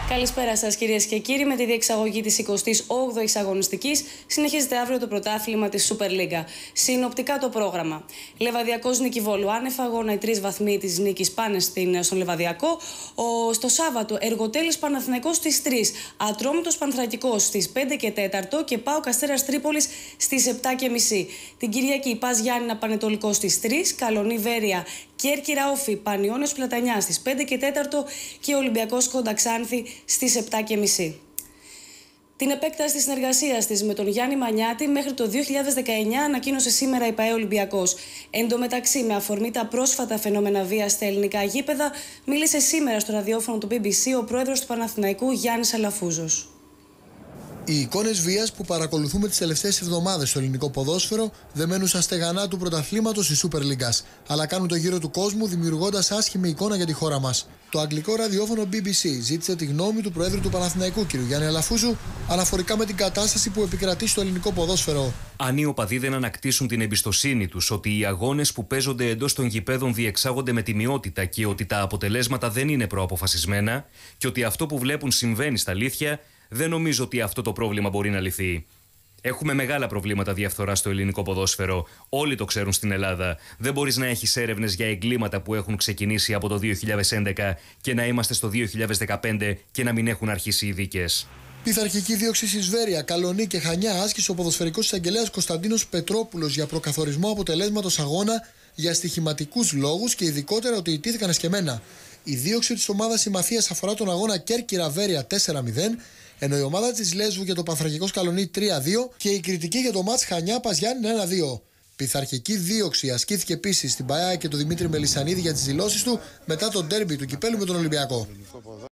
Καλησπέρα σας κυρίες και κύριοι. Με τη διεξαγωγή της 28ης αγωνιστικής συνεχίζεται αύριο το πρωτάθλημα της Super League. Συνοπτικά το πρόγραμμα. Λεβαδιακός Νίκη Βόλου άνευ αγώνα, οι 3 βαθμοί της νίκης πάνε στον Λεβαδιακό. Στο Σάββατο Εργοτέλης Παναθηναϊκός στις 3. Ατρόμητος Πανθρακικός στις 5 και 4 και ΠΑΟΚ Αστέρας Τρίπολης στις 7.30. Την Κυριακή Πας Γιάννηνα Πανετολικός στις 3. Καλονή Βέρεια Κέρκυρα Όφη Πανιώνιος Πλατανιά στις 5 και 4 και Ολυμπιακός Κόντα Ξάνθη στις 7.30. Την επέκταση της συνεργασίας της με τον Γιάννη Μανιάτη μέχρι το 2019 ανακοίνωσε σήμερα η ΠΑΕ Ολυμπιακός. Εν τω μεταξύ, με αφορμή τα πρόσφατα φαινόμενα βίας στα ελληνικά γήπεδα, μίλησε σήμερα στο ραδιόφωνο του BBC ο πρόεδρος του Παναθηναϊκού Γιάννης Αλαφούζος. Οι εικόνες βίας που παρακολουθούμε τις τελευταίες εβδομάδες στο ελληνικό ποδόσφαιρο δεν μένουν στα στεγανά του πρωταθλήματος της Super League, αλλά κάνουν το γύρο του κόσμου δημιουργώντας άσχημη εικόνα για τη χώρα μας. Το αγγλικό ραδιόφωνο BBC ζήτησε τη γνώμη του Προέδρου του Παναθηναϊκού κ. Γιάννη Αλαφούζου αναφορικά με την κατάσταση που επικρατεί στο ελληνικό ποδόσφαιρο. Αν οι οπαδοί δεν ανακτήσουν την εμπιστοσύνη τους ότι οι αγώνες που παίζονται εντός των γηπέδων διεξάγονται με τιμιότητα και ότι τα αποτελέσματα δεν είναι προαποφασισμένα και ότι αυτό που βλέπουν συμβαίνει στα αλήθεια, δεν νομίζω ότι αυτό το πρόβλημα μπορεί να λυθεί. Έχουμε μεγάλα προβλήματα διαφθοράς στο ελληνικό ποδόσφαιρο. Όλοι το ξέρουν στην Ελλάδα. Δεν μπορείς να έχεις έρευνες για εγκλήματα που έχουν ξεκινήσει από το 2011 και να είμαστε στο 2015 και να μην έχουν αρχίσει οι δίκες. Πειθαρχική δίωξη στη Βέρεια, Καλονή και Χανιά άσκησε ο ποδοσφαιρικός εισαγγελέας Κωνσταντίνος Πετρόπουλος για προκαθορισμό αποτελέσματος αγώνα για στοιχηματικούς λόγους και ειδικότερα ότι ιτήθηκαν εσκεμμένα. Η δίωξη της ομάδας Συμμαθίας αφορά τον αγώνα Κέρκυρα Βέρεια 4-0. Ενώ η ομάδα της Λέσβου για το Πανθρακικός Καλονή 3-2 και η κριτική για το μάτς Χανιά Πας Γιάννηνα 1-2. Πειθαρχική δίωξη ασκήθηκε επίσης στην ΠΑΕΑ και τον Δημήτρη Μελισσανίδη για τις δηλώσεις του μετά το ντέρμπι του κυπέλου με τον Ολυμπιακό.